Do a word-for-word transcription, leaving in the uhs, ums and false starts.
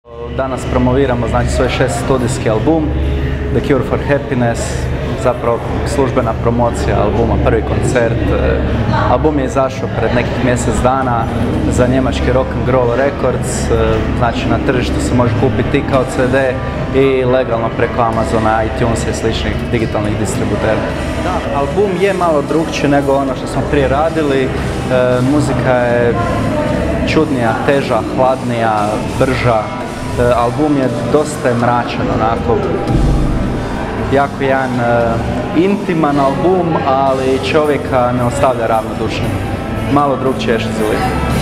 Danas promoviramo znači, svoj šest studijski album, The Cure for Happiness, zapravo službena promocija albuma, prvi koncert. Album je izašao pred nekih mjesec dana za njemački Rock and Roll Records, znači na tržištu se može kupiti i kao ce de i legalno preko Amazona, iTunesa i sličnih digitalnih distributera. Da, album je malo drukčiji nego ono što smo prije radili, e, muzika je čudnija, teža, hladnija, brža. E, album je dosta mračan, onako, jako jedan uh, intiman album, ali čovjeka ne ostavlja ravnodušnim. Malo drugčije Šizili.